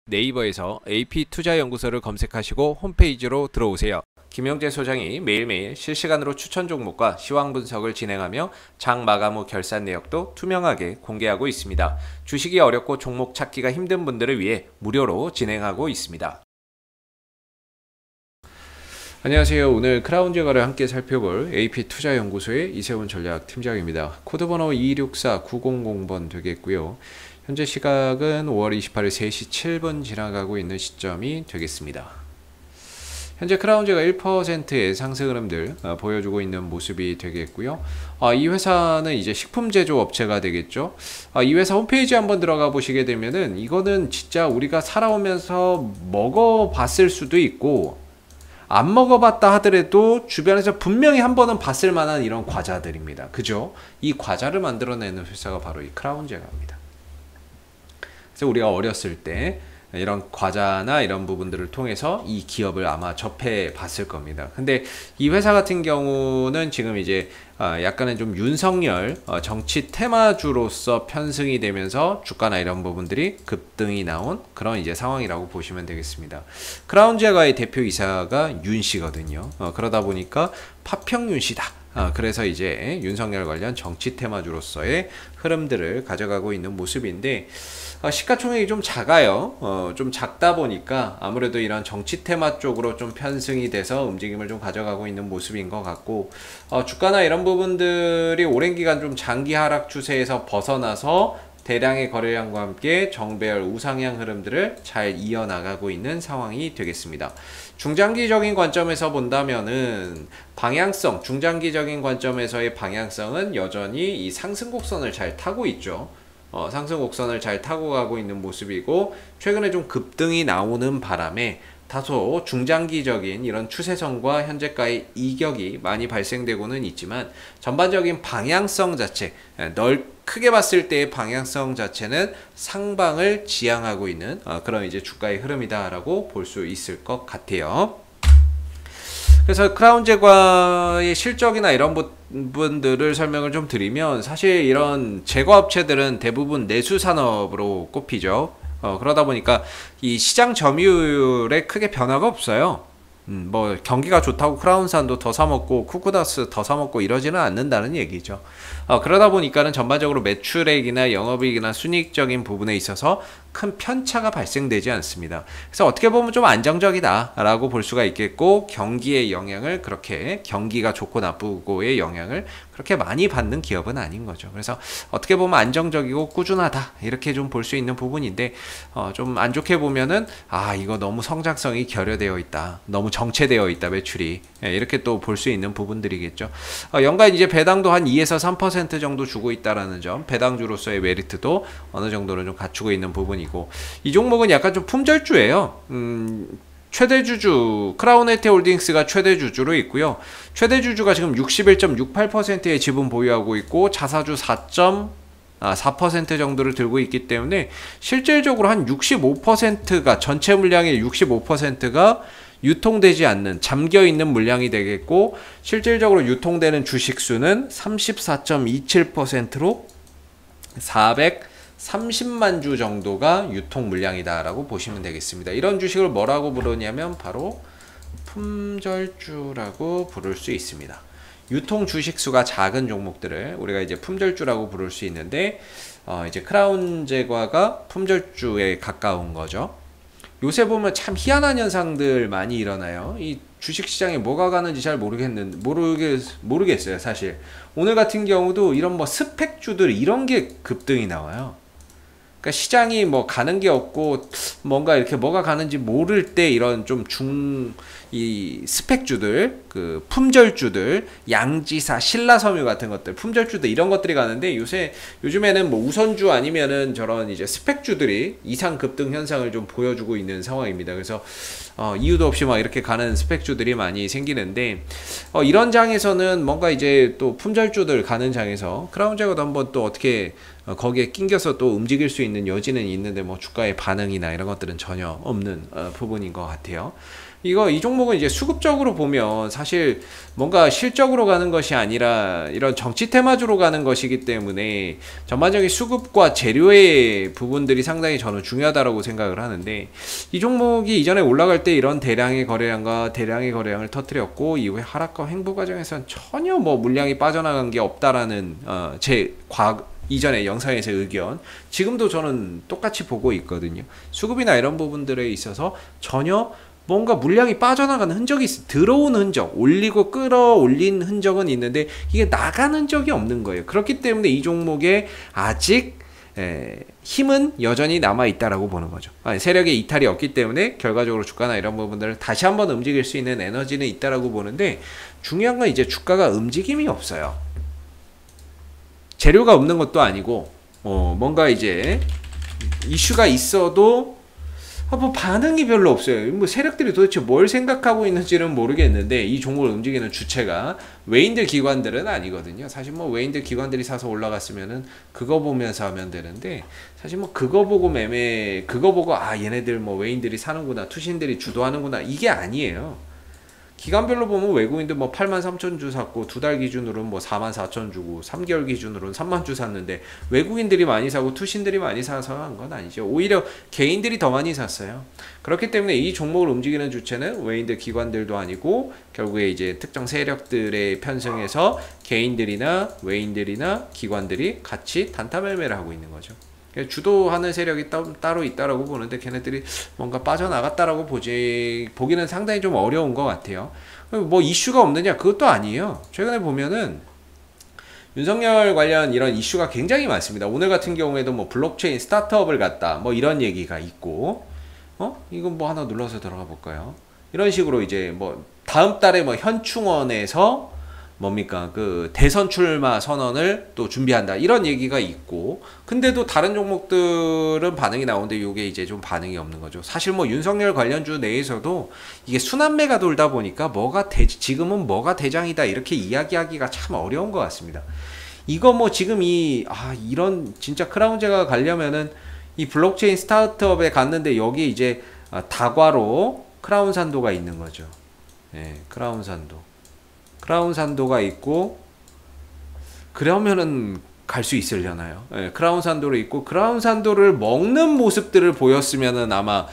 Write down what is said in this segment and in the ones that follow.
네이버에서 AP투자연구소를 검색하시고 홈페이지로 들어오세요. 김영재 소장이 매일매일 실시간으로 추천 종목과 시황 분석을 진행하며 장 마감 후 결산 내역도 투명하게 공개하고 있습니다. 주식이 어렵고 종목 찾기가 힘든 분들을 위해 무료로 진행하고 있습니다. 안녕하세요. 오늘 크라운 제거를 함께 살펴볼 AP투자연구소의 이세훈 전략팀장입니다. 코드번호 264-900번 되겠고요. 현재 시각은 5월 28일 3시 7분 지나가고 있는 시점이 되겠습니다. 현재 크라운제가 1%의 상승 흐름들 보여주고 있는 모습이 되겠고요. 이 회사는 이제 식품 제조 업체가 되겠죠. 이 회사 홈페이지 한번 들어가 보시게 되면은 이거는 진짜 우리가 살아오면서 먹어봤을 수도 있고 안 먹어봤다 하더라도 주변에서 분명히 한 번은 봤을 만한 이런 과자들입니다. 그죠? 이 과자를 만들어내는 회사가 바로 이 크라운제가입니다. 그래서 우리가 어렸을 때 이런 과자나 이런 부분들을 통해서 이 기업을 아마 접해 봤을 겁니다. 근데 이 회사 같은 경우는 지금 이제 약간은 좀 윤석열 정치 테마주로서 편승이 되면서 주가나 이런 부분들이 급등이 나온 그런 이제 상황이라고 보시면 되겠습니다. 크라운제가의 대표이사가 윤 씨거든요. 그러다 보니까 파평윤 씨다. 그래서 이제 윤석열 관련 정치 테마주로서의 흐름들을 가져가고 있는 모습인데 시가총액이 좀 작아요. 좀 작다 보니까 아무래도 이런 정치 테마 쪽으로 좀 편승이 돼서 움직임을 좀 가져가고 있는 모습인 것 같고 주가나 이런 부분들이 오랜 기간 좀 장기 하락 추세에서 벗어나서 대량의 거래량과 함께 정배열 우상향 흐름들을 잘 이어나가고 있는 상황이 되겠습니다. 중장기적인 관점에서 본다면은 방향성, 중장기적인 관점에서의 방향성은 여전히 이 상승 곡선을 잘 타고 있죠. 상승 곡선을 잘 타고 가고 있는 모습이고 최근에 좀 급등이 나오는 바람에 다소 중장기적인 이런 추세선과 현재가의 이격이 많이 발생되고는 있지만 전반적인 방향성 자체, 크게 봤을 때의 방향성 자체는 상방을 지향하고 있는 그런 이제 주가의 흐름이다라고 볼 수 있을 것 같아요. 그래서 크라운제과의 실적이나 이런 부분들을 설명을 좀 드리면 사실 이런 제과업체들은 대부분 내수산업으로 꼽히죠. 그러다 보니까 이 시장 점유율에 크게 변화가 없어요. 뭐 경기가 좋다고 크라운산도 더 사먹고 쿠쿠다스 더 사먹고 이러지는 않는다는 얘기죠. 그러다 보니까는 전반적으로 매출액이나 영업이익이나 순이익적인 부분에 있어서 큰 편차가 발생되지 않습니다. 그래서 어떻게 보면 좀 안정적이다 라고 볼 수가 있겠고 경기의 영향을 그렇게 경기가 좋고 나쁘고의 영향을 그렇게 많이 받는 기업은 아닌 거죠. 그래서 어떻게 보면 안정적이고 꾸준하다 이렇게 좀 볼 수 있는 부분인데 좀 안 좋게 보면은 이거 너무 성장성이 결여되어 있다, 너무 정체되어 있다 매출이 이렇게 또 볼 수 있는 부분들이겠죠. 연간 이제 배당도 한 2에서 3% 정도 주고 있다라는 점, 배당주로서의 메리트도 어느 정도는 좀 갖추고 있는 부분이고 이 종목은 약간 좀 품절주예요. 최대주주 크라운에테홀딩스가 최대주주로 있고요. 최대주주가 지금 61.68%의 지분 보유하고 있고 자사주 4% 정도를 들고 있기 때문에 실질적으로 한 65%가 전체 물량의 65%가 유통되지 않는 잠겨있는 물량이 되겠고 실질적으로 유통되는 주식수는 34.27%로 430만 주 정도가 유통 물량이다 라고 보시면 되겠습니다. 이런 주식을 뭐라고 부르냐면 바로 품절주라고 부를 수 있습니다. 유통 주식수가 작은 종목들을 우리가 이제 품절주라고 부를 수 있는데 이제 크라운제과가 품절주에 가까운 거죠. 요새 보면 참 희한한 현상들 많이 일어나요. 이 주식시장에 뭐가 가는지 잘 모르겠어요 사실. 오늘 같은 경우도 이런 뭐 스펙주들 이런 게 급등이 나와요. 그러니까 시장이 뭐 가는 게 없고 뭔가 이렇게 뭐가 가는지 모를 때 이런 좀 이 스펙주들, 그 품절주들, 양지사, 신라섬유 같은 것들, 품절주들 이런 것들이 가는데 요즘에는 뭐 우선주 아니면은 저런 이제 스펙주들이 이상 급등 현상을 좀 보여주고 있는 상황입니다. 그래서 이유도 없이 막 이렇게 가는 스펙주들이 많이 생기는데 이런 장에서는 뭔가 이제 또 품절주들 가는 장에서 크라운제과도 한번 또 어떻게 거기에 낑겨서 또 움직일 수 있는 여지는 있는데 뭐 주가의 반응이나 이런 것들은 전혀 없는 부분인 것 같아요. 이 종목은 이제 수급적으로 보면 사실 뭔가 실적으로 가는 것이 아니라 이런 정치 테마주로 가는 것이기 때문에 전반적인 수급과 재료의 부분들이 상당히 저는 중요하다고 생각을 하는데, 이 종목이 이전에 올라갈 때 이런 대량의 거래량과 대량의 거래량을 터뜨렸고 이후에 하락과 횡보 과정에서는 전혀 뭐 물량이 빠져나간 게 없다라는 이전에 영상에서의 의견, 지금도 저는 똑같이 보고 있거든요. 수급이나 이런 부분들에 있어서 전혀 뭔가 물량이 빠져나가는 흔적이 들어온 흔적, 올리고 끌어올린 흔적은 있는데 이게 나가는 흔적이 없는 거예요. 그렇기 때문에 이 종목에 아직 힘은 여전히 남아있다라고 보는 거죠. 세력의 이탈이 없기 때문에 결과적으로 주가나 이런 부분들을 다시 한번 움직일 수 있는 에너지는 있다라고 보는데, 중요한 건 이제 주가가 움직임이 없어요. 재료가 없는 것도 아니고 뭔가 이제 이슈가 있어도 뭐 반응이 별로 없어요. 뭐 세력들이 도대체 뭘 생각하고 있는지는 모르겠는데, 이 종목을 움직이는 주체가 외인들 기관들은 아니거든요. 사실 뭐 외인들 기관들이 사서 올라갔으면은 그거 보면서 하면 되는데, 사실 뭐 그거 보고 그거 보고 얘네들 뭐 외인들이 사는구나, 투신들이 주도하는구나, 이게 아니에요. 기간별로 보면 외국인들 뭐 83,000주 샀고, 두 달 기준으로는 뭐 44,000주고, 3개월 기준으로는 30,000주 샀는데 외국인들이 많이 사고 투신들이 많이 사서 한 건 아니죠. 오히려 개인들이 더 많이 샀어요. 그렇기 때문에 이 종목을 움직이는 주체는 외인들 기관들도 아니고, 결국에 이제 특정 세력들의 편성에서 개인들이나 외인들이나 기관들이 같이 단타 매매를 하고 있는 거죠. 주도하는 세력이 따로 있다라고 보는데, 걔네들이 뭔가 빠져나갔다라고 보기는 상당히 좀 어려운 것 같아요. 뭐 이슈가 없느냐, 그것도 아니에요. 최근에 보면은 윤석열 관련 이런 이슈가 굉장히 많습니다. 오늘 같은 경우에도 뭐 블록체인 스타트업을 갖다 뭐 이런 얘기가 있고, 이건 뭐 하나 눌러서 들어가 볼까요? 이런 식으로 이제 뭐 다음 달에 뭐 현충원에서 뭡니까, 그 대선 출마 선언을 또 준비한다, 이런 얘기가 있고, 근데도 다른 종목들은 반응이 나오는데 요게 이제 좀 반응이 없는 거죠. 사실 뭐 윤석열 관련주 내에서도 이게 순환매가 돌다 보니까 지금은 뭐가 대장이다 이렇게 이야기하기가 참 어려운 것 같습니다. 이거 뭐 지금 이런 진짜 크라운제가 가려면은 이 블록체인 스타트업에 갔는데 여기 이제 다과로 크라운산도가 있는 거죠. 크라운산도가 있고, 그러면은 갈 수 있으려나요? 크라운산도로 있고, 크라운산도를 먹는 모습들을 보였으면은 아마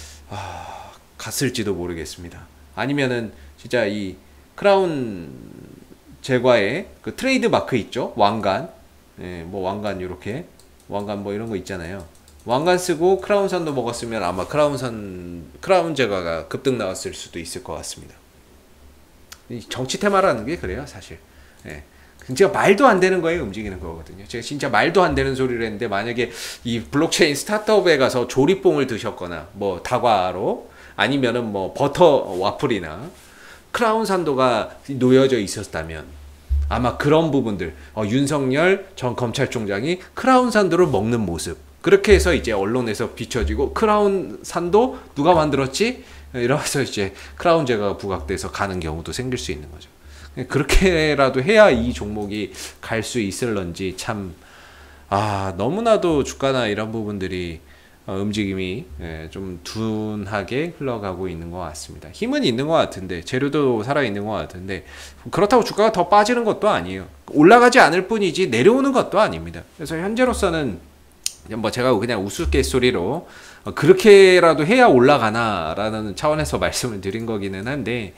갔을지도 모르겠습니다. 아니면은 진짜 이 크라운 제과의 그 트레이드 마크 있죠? 왕관, 뭐 왕관 요렇게 왕관 뭐 이런 거 있잖아요. 왕관 쓰고 크라운산도 먹었으면 아마 크라운 제과가 급등 나왔을 수도 있을 것 같습니다. 정치 테마라는 게 그래요, 사실. 진짜 말도 안 되는 거에 움직이는 거거든요. 제가 진짜 말도 안 되는 소리를 했는데, 만약에 이 블록체인 스타트업에 가서 조리뽕을 드셨거나, 뭐 다과로, 아니면은 뭐 버터 와플이나 크라운산도가 놓여져 있었다면, 아마 그런 부분들, 윤석열 전 검찰총장이 크라운산도를 먹는 모습, 그렇게 해서 이제 언론에서 비춰지고, 크라운산도 누가 만들었지? 이러면서 이제 크라운제가 부각돼서 가는 경우도 생길 수 있는 거죠. 그렇게라도 해야 이 종목이 갈 수 있을런지 참 너무나도 주가나 이런 부분들이 움직임이 좀 둔하게 흘러가고 있는 것 같습니다. 힘은 있는 것 같은데, 재료도 살아있는 것 같은데, 그렇다고 주가가 더 빠지는 것도 아니에요. 올라가지 않을 뿐이지 내려오는 것도 아닙니다. 그래서 현재로서는 뭐 제가 그냥 우스갯소리로 그렇게라도 해야 올라가나 라는 차원에서 말씀을 드린 거기는 한데,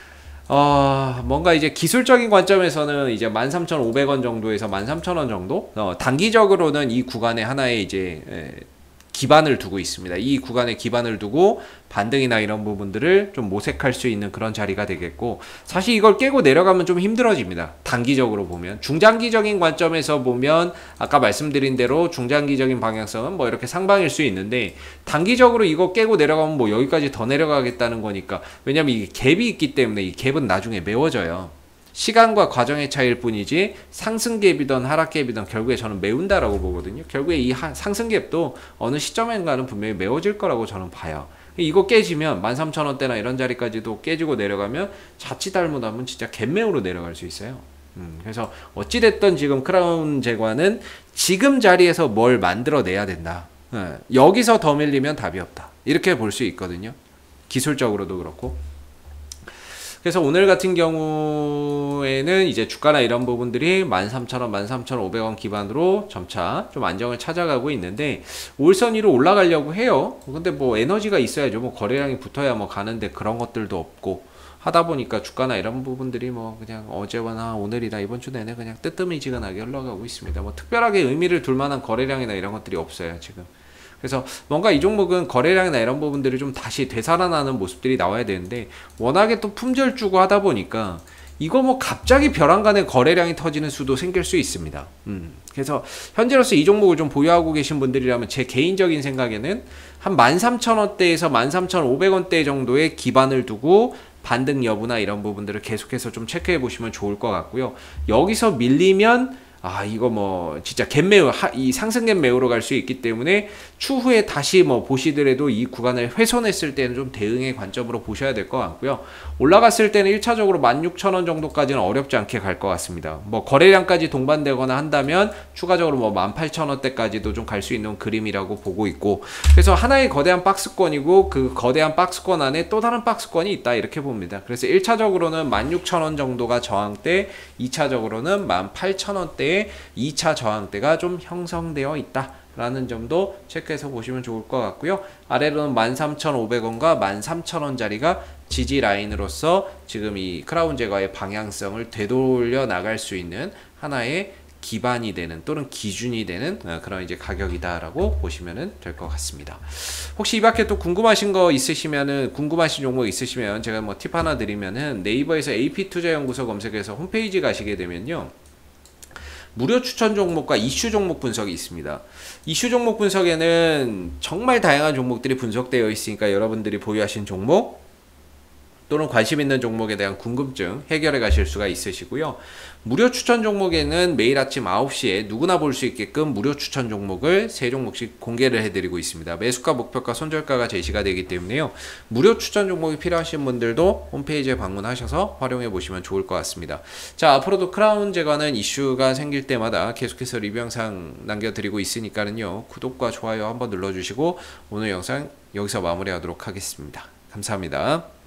뭔가 이제 기술적인 관점에서는 이제 13,500원 정도에서 13,000원 정도, 단기적으로는 이 구간에 하나의 이제 기반을 두고 있습니다. 이 구간에 기반을 두고 반등이나 이런 부분들을 좀 모색할 수 있는 그런 자리가 되겠고, 사실 이걸 깨고 내려가면 좀 힘들어집니다. 단기적으로 보면. 중장기적인 관점에서 보면 아까 말씀드린 대로 중장기적인 방향성은 뭐 이렇게 상방일 수 있는데, 단기적으로 이거 깨고 내려가면 뭐 여기까지 더 내려가겠다는 거니까, 왜냐면 이 갭이 있기 때문에 이 갭은 나중에 메워져요. 시간과 과정의 차이일 뿐이지 상승갭이든 하락갭이든 결국에 저는 메운다라고 보거든요. 결국에 이 상승갭도 어느 시점인가는 분명히 메워질 거라고 저는 봐요. 이거 깨지면 13,000원대나 이런 자리까지도 깨지고 내려가면 자칫 잘못하면 진짜 갭매우로 내려갈 수 있어요. 그래서 어찌됐든 지금 크라운 제과는 지금 자리에서 뭘 만들어내야 된다. 여기서 더 밀리면 답이 없다. 이렇게 볼 수 있거든요. 기술적으로도 그렇고. 그래서 오늘 같은 경우에는 이제 주가나 이런 부분들이 13,000원, 13,500원 기반으로 점차 좀 안정을 찾아가고 있는데 올선 위로 올라가려고 해요. 근데 뭐 에너지가 있어야죠. 뭐 거래량이 붙어야 뭐 가는데 그런 것들도 없고 하다 보니까 주가나 이런 부분들이 뭐 그냥 어제나 오늘이나 이번 주 내내 그냥 뜨뜨미지근하게 흘러가고 있습니다. 뭐 특별하게 의미를 둘 만한 거래량이나 이런 것들이 없어요, 지금. 그래서 뭔가 이 종목은 거래량이나 이런 부분들이 좀 다시 되살아나는 모습들이 나와야 되는데 워낙에 또 품절 주고 하다 보니까 이거 뭐 갑자기 벼랑간에 거래량이 터지는 수도 생길 수 있습니다. 그래서 현재로서 이 종목을 좀 보유하고 계신 분들이라면 제 개인적인 생각에는 한 13,000원대에서 13,500원대 정도의 기반을 두고 반등 여부나 이런 부분들을 계속해서 좀 체크해 보시면 좋을 것 같고요. 여기서 밀리면 이거 뭐 진짜 갭매우 이 상승 갭매우로 갈 수 있기 때문에 추후에 다시 뭐 보시더라도 이 구간을 훼손했을 때는 좀 대응의 관점으로 보셔야 될 것 같고요. 올라갔을 때는 1차적으로 16,000원 정도까지는 어렵지 않게 갈 것 같습니다. 뭐 거래량까지 동반되거나 한다면 추가적으로 뭐 18,000원대까지도 좀 갈 수 있는 그림이라고 보고 있고, 그래서 하나의 거대한 박스권이고 그 거대한 박스권 안에 또 다른 박스권이 있다 이렇게 봅니다. 그래서 1차적으로는 16,000원 정도가 저항대, 2차적으로는 18,000원대의 2차 저항대가 좀 형성되어 있다 라는 점도 체크해서 보시면 좋을 것 같고요. 아래로는 13,500원과 13,000원 자리가 지지 라인으로서 지금 이 크라운 제과의 방향성을 되돌려 나갈 수 있는 하나의 기반이 되는 또는 기준이 되는 그런 이제 가격이다라고 보시면 될 것 같습니다. 혹시 이 밖에 또 궁금하신 거 있으시면은, 궁금하신 종목 있으시면 제가 뭐 팁 하나 드리면은 네이버에서 AP투자연구소 검색해서 홈페이지 가시게 되면요, 무료 추천 종목과 이슈 종목 분석이 있습니다. 이슈 종목 분석에는 정말 다양한 종목들이 분석되어 있으니까 여러분들이 보유하신 종목 또는 관심 있는 종목에 대한 궁금증 해결해 가실 수가 있으시고요. 무료 추천 종목에는 매일 아침 9시에 누구나 볼 수 있게끔 무료 추천 종목을 3종목씩 공개를 해드리고 있습니다. 매수가, 목표가, 손절가가 제시가 되기 때문에요. 무료 추천 종목이 필요하신 분들도 홈페이지에 방문하셔서 활용해 보시면 좋을 것 같습니다. 자, 앞으로도 크라운 제과는 이슈가 생길 때마다 계속해서 리뷰 영상 남겨드리고 있으니까는요, 구독과 좋아요 한번 눌러주시고 오늘 영상 여기서 마무리하도록 하겠습니다. 감사합니다.